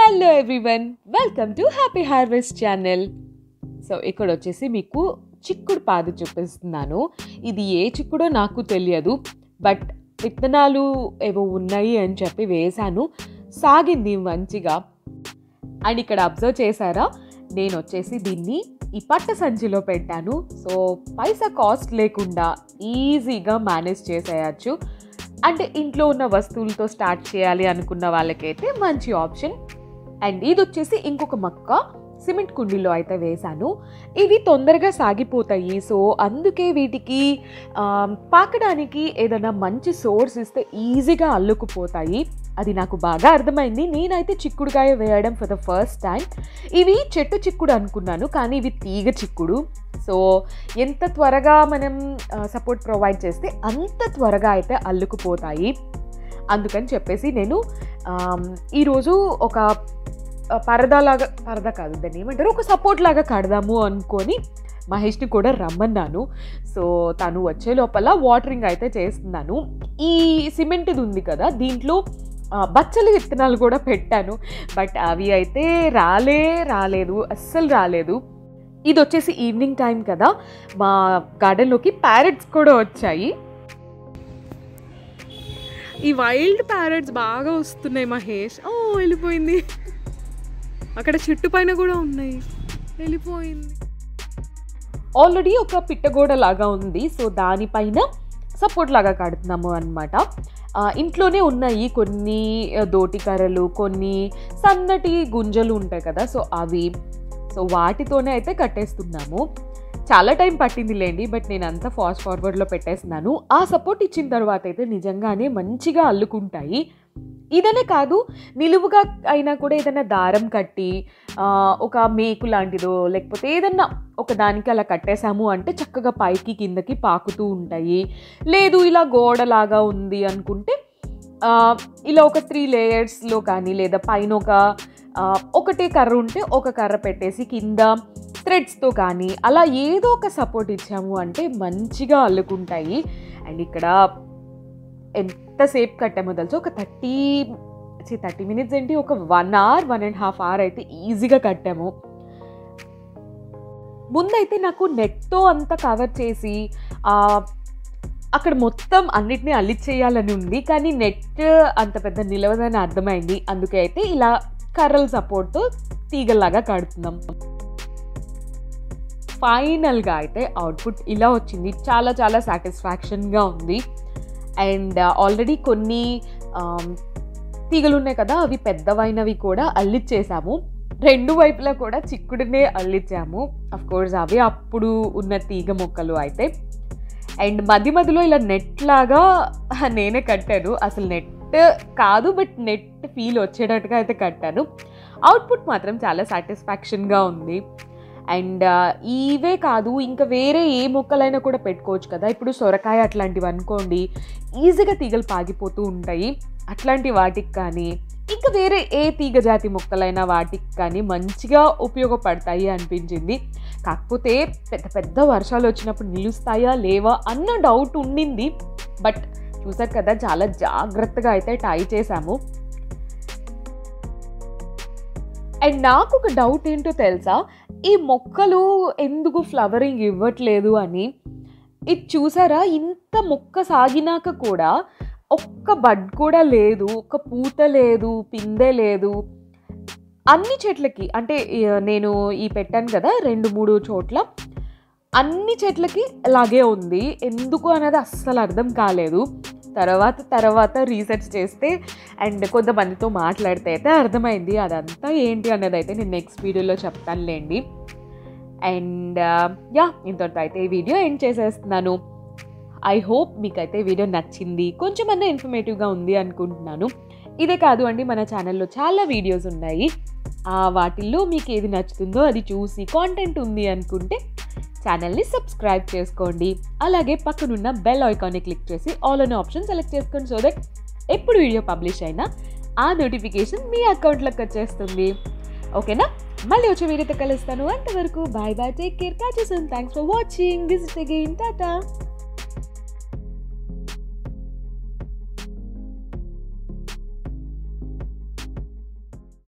Hello everyone, welcome to happy harvest channel. So ఇక్కడ వచ్చేసి మీకు చిక్కుడు పాదు చూపిస్తున్నాను. ఇది ఏ చిక్కుడో నాకు తెలియదు, బట్ విత్తనాలు ఏవో ఉన్నాయి అని చెప్పి వేశాను. సాగింది మంచిగా. అండ్ ఇక్కడ అబ్జర్వ్ చేశారా, నేను వచ్చేసి దీన్ని ఈ పట్ట సంచిలో పెట్టాను. సో పైసా కాస్ట్ లేకుండా ఈజీగా మేనేజ్ చేసేయచ్చు. అంటే ఇంట్లో ఉన్న వస్తువులతో స్టార్ట్ చేయాలి అనుకున్న వాళ్ళకైతే మంచి ఆప్షన్. అండ్ ఇది వచ్చేసి ఇంకొక మొక్క సిమెంట్ కుండీలో అయితే వేశాను. ఇవి తొందరగా సాగిపోతాయి. సో అందుకే వీటికి పాకడానికి ఏదైనా మంచి సోర్స్ ఇస్తే ఈజీగా అల్లుకుపోతాయి. అది నాకు బాగా అర్థమైంది. నేనైతే చిక్కుడుకాయ వేయడం ఫర్ ద ఫస్ట్ టైం. ఇవి చెట్టు చిక్కుడు అనుకున్నాను, కానీ ఇవి తీగ చిక్కుడు. సో ఎంత త్వరగా మనం సపోర్ట్ ప్రొవైడ్ చేస్తే అంత త్వరగా అయితే అల్లుకుపోతాయి. అందుకని చెప్పేసి నేను ఈరోజు ఒక పరదా కాదు, దాన్ని ఏమంటారు, ఒక సపోర్ట్ లాగా కడదాము అనుకొని మహేష్ని కూడా రమ్మన్నాను. సో తను వచ్చే లోపల వాటరింగ్ అయితే చేస్తున్నాను. ఈ సిమెంట్ది ఉంది కదా, దీంట్లో బచ్చలి విత్తనాలు కూడా పెట్టాను, బట్ అవి అయితే రాలేదు, అస్సలు రాలేదు. ఇది వచ్చేసి ఈవినింగ్ టైం కదా, మా గార్డెన్లోకి ప్యారెట్స్ కూడా వచ్చాయి. ఈ వైల్డ్ ప్యారెట్స్ బాగా వస్తున్నాయి మహేష్. వెళ్ళిపోయింది. అక్కడ చెట్టు పైన కూడా ఉన్నాయి, వెళ్ళిపోయింది. ఆల్రెడీ ఒక పిట్టగోడ లాగా ఉంది. సో దానిపైన సపోర్ట్ లాగా కడుతున్నాము అనమాట. ఇంట్లోనే ఉన్నాయి కొన్ని దోటి కర్రలు, కొన్ని సన్నటి గుంజలు ఉంటాయి కదా, సో అవి. సో వాటితోనే అయితే కట్టేస్తున్నాము. చాలా టైం పట్టింది లేండి, బట్ నేను అంతా ఫాస్ట్ ఫార్వర్డ్లో పెట్టేస్తున్నాను. ఆ సపోర్ట్ ఇచ్చిన తర్వాత అయితే నిజంగానే మంచిగా అల్లుకుంటాయి. ఇదనే కాదు, నిలువుగా అయినా కూడా ఏదైనా దారం కట్టి ఒక మేకు లాంటిదో లేకపోతే ఏదన్నా ఒక దానికి అలా కట్టేసాము అంటే చక్కగా పైకి కిందకి పాకుతూ ఉంటాయి. లేదు ఇలా గోడలాగా ఉంది అనుకుంటే ఇలా ఒక 3 లేయర్స్లో కానీ, లేదా పైన ఒకటే కర్ర ఉంటే ఒక కర్ర పెట్టేసి కింద థ్రెడ్స్తో కానీ అలా ఏదో ఒక సపోర్ట్ ఇచ్చాము అంటే మంచిగా అల్లుకుంటాయి. అండ్ ఇక్కడ ఎంతసేపు కట్టామో తెలుసు, ఒక 30 మినిట్స్ ఏంటి, ఒక 1 అవర్ 1.5 అవర్ అయితే ఈజీగా కట్టాము. ముందైతే నాకు నెట్తో అంతా కవర్ చేసి అక్కడ మొత్తం అన్నిటినీ అల్లిచ్చేయాలని ఉంది, కానీ నెట్ అంత పెద్ద నిలవదని అర్థమైంది. అందుకే అయితే ఇలా కర్రల సపోర్ట్తో తీగల్లాగా కడుతున్నాం. ఫైనల్గా అయితే అవుట్పుట్ ఇలా వచ్చింది. చాలా చాలా సాటిస్ఫాక్షన్గా ఉంది. అండ్ ఆల్రెడీ కొన్ని తీగలు ఉన్నాయి కదా, అవి పెద్దవైనవి కూడా అల్లిచ్చేసాము. 2 వైపులా కూడా చిక్కుడునే అల్లిచ్చాము. అఫ్కోర్స్ అవి అప్పుడు ఉన్న తీగ మొక్కలు అయితే. అండ్ మధ్యలో ఇలా నెట్ లాగా నేనే కట్టాను. అసలు నెట్ కాదు, బట్ నెట్ ఫీల్ వచ్చేటట్టుగా అయితే కట్టాను. అవుట్పుట్ మాత్రం చాలా సాటిస్ఫాక్షన్గా ఉంది. అండ్ ఇవే కాదు, ఇంకా వేరే ఏ మొక్కలైనా కూడా పెట్టుకోవచ్చు కదా. ఇప్పుడు సొరకాయ అట్లాంటివి అనుకోండి, ఈజీగా తీగలు పాగిపోతూ ఉంటాయి. అట్లాంటి వాటికి కానీ, ఇంకా వేరే ఏ తీగ జాతి మొక్కలైనా వాటికి కానీ మంచిగా ఉపయోగపడతాయి అనిపించింది. కాకపోతే పెద్ద పెద్ద వర్షాలు వచ్చినప్పుడు నిలుస్తాయా లేవా అన్న డౌట్ ఉండింది. బట్ చూసారు కదా, చాలా జాగ్రత్తగా అయితే టై చేసాము. అండ్ నాకు ఒక డౌట్ ఏంటో తెలుసా, ఈ మొక్కలు ఎందుకు ఫ్లవరింగ్ ఇవ్వట్లేదు అని. ఇది చూసారా, ఇంత మొక్క సాగినాక కూడా ఒక్క బడ్ కూడా లేదు, ఒక్క పూత లేదు, పిందె లేదు. అన్ని చెట్లకి, అంటే నేను ఈ పెట్టాను కదా 2-3 చోట్ల, అన్ని చెట్లకి అలాగే ఉంది. ఎందుకు అనేది అస్సలు అర్థం కాలేదు. తర్వాత రీసెర్చ్ చేస్తే అండ్ కొంతమందితో మాట్లాడితే అయితే అర్థమైంది. అదంతా ఏంటి అన్నది అయితే నేను నెక్స్ట్ వీడియోలో చెప్తానులేండి. అండ్ ఇంతటితో అయితే ఈ వీడియో ఎండ్ చేసేస్తున్నాను. ఐ హోప్ మీకైతే వీడియో నచ్చింది, కొంచెమన్నా ఇన్ఫర్మేటివ్గా ఉంది అనుకుంటున్నాను. ఇదే కాదు అండి, మన ఛానల్లో చాలా వీడియోస్ ఉన్నాయి. వాటిల్లో మీకు ఏది నచ్చుతుందో అది చూసి కాంటెంట్ ఉంది అనుకుంటే ఛానల్ని సబ్స్క్రైబ్ చేసుకోండి. అలాగే పక్కనున్న బెల్ ఐకాన్ని క్లిక్ చేసి ఆల్ అనే ఆప్షన్ సెలెక్ట్ చేసుకోండి. సో దట్ ఎప్పుడు వీడియో పబ్లిష్ అయినా ఆ నోటిఫికేషన్ మీ అకౌంట్లోకి వచ్చేస్తుంది. ఓకేనా? మళ్ళీ వచ్చే వీడియోతో కలుస్తాను. అంతవరకు bye bye, take care, catch you soon. Thanks for watching. This is again Tata.